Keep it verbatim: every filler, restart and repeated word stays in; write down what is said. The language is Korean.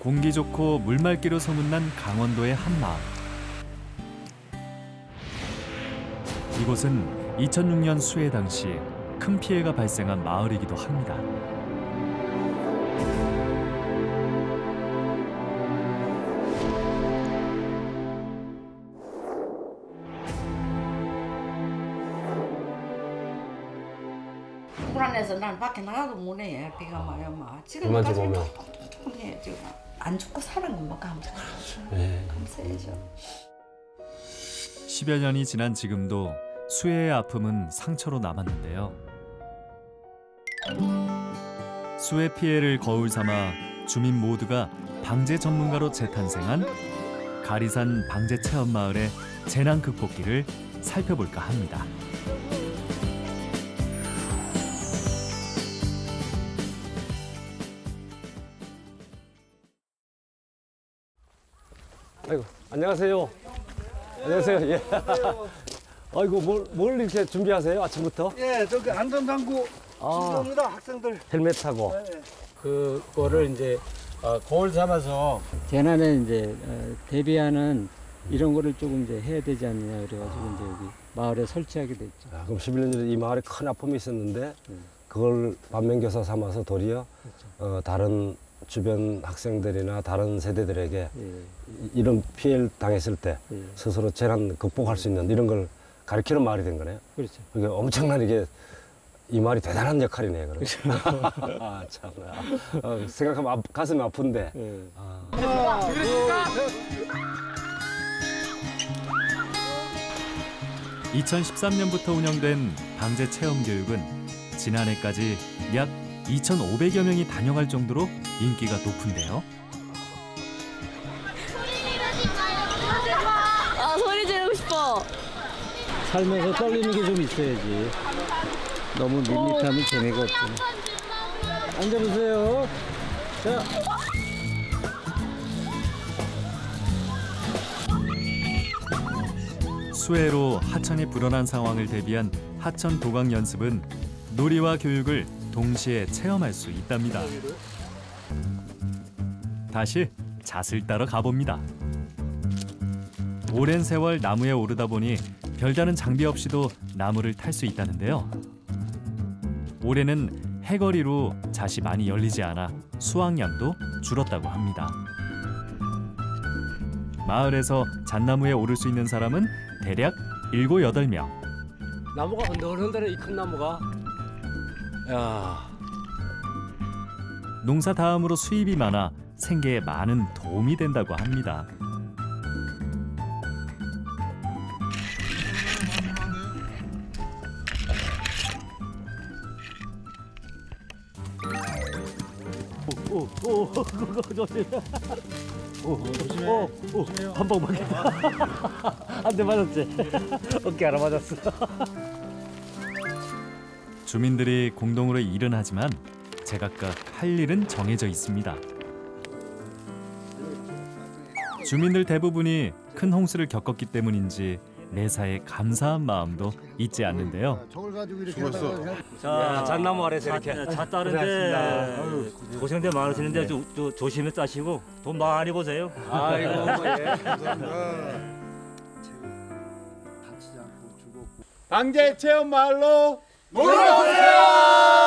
공기 좋고 물 맑기로 소문난 강원도의 한 마을. 이곳은 이천육 년 수해 당시 큰 피해가 발생한 마을이기도 합니다. 불안해서 난 밖에 나가도 못해. 비가 와요, 막. 비만 좀 오면. 네, 지금 안 죽고 사는 건뭐 감사하죠. 네. 감사해죠. 십여 년이 지난 지금도 수해의 아픔은 상처로 남았는데요. 수해 피해를 거울 삼아 주민 모두가 방제 전문가로 재탄생한 가리산 방제 체험 마을의 재난 극복기를 살펴볼까 합니다. 아이고, 안녕하세요. 안녕하세요. 예. 아이고, 뭘, 뭘 이렇게 준비하세요? 아침부터? 예, 저기 안전장구 아. 준비합니다, 학생들. 헬멧하고. 네. 그거를 이제 어, 거울 삼아서 재난에 이제 어, 대비하는 이런 거를 조금 이제 해야 되지 않느냐 그래가지고 이제 여기 마을에 설치하게 됐죠. 아, 그럼 십일 년 전에 이 마을에 큰 아픔이 있었는데 그걸 반면교사 삼아서 도리어 그렇죠. 어, 다른 주변 학생들이나 다른 세대들에게 예. 이런 피해를 당했을 때 예. 스스로 재난 극복할 수 있는 이런 걸 가르치는 마을이 된 거네요. 그렇죠. 이게 엄청난 이게 이 말이 대단한 역할이네요. 그럼. 아, 참. 어, 생각하면 아, 가슴이 아픈데. 예. 아. 이천십삼 년부터 운영된 방제 체험 교육은 지난해까지 약 이천오백여 명이 다녀갈 정도로 인기가 높은데요. 아, 소리 지르고 싶어. 살면서 떨리는 게 좀 있어야지. 너무 밋밋하면 재미가 없잖아. 앉아보세요. 자. 수해로 하천이 불어난 상황을 대비한 하천 도강 연습은 놀이와 교육을 동시에 체험할 수 있답니다. 다시 잣을 따러 가봅니다. 오랜 세월 나무에 오르다 보니 별다른 장비 없이도 나무를 탈 수 있다는데요. 올해는 해거리로 잣이 많이 열리지 않아 수확량도 줄었다고 합니다. 마을에서 잣나무에 오를 수 있는 사람은 대략 일곱, 여덟 명. 나무가 흔들흔들해, 이 큰 나무가. 야. 농사 다음으로 수입이 많아 생계에 많은 도움이 된다고 합니다. 오, 오, 그거 조심해. 오, 조심해. 오, 오, 한 방만. 한 대 맞았지? 어깨 하나 맞았어. 주민들이 공동으로 일은 하지만 제각각 할 일은 정해져 있습니다. 주민들 대부분이 큰 홍수를 겪었기 때문인지 매사에 감사한 마음도 잊지 않는데요. 수고했어. 자, 잣나무 아래서 이렇게. 잣 따는데 고생들 많으시는데 조, 조, 조심히 따시고 돈 많이 보세요. 아이고, 예. 감사합니다. 방제 체험 마을로 놀러 오세요.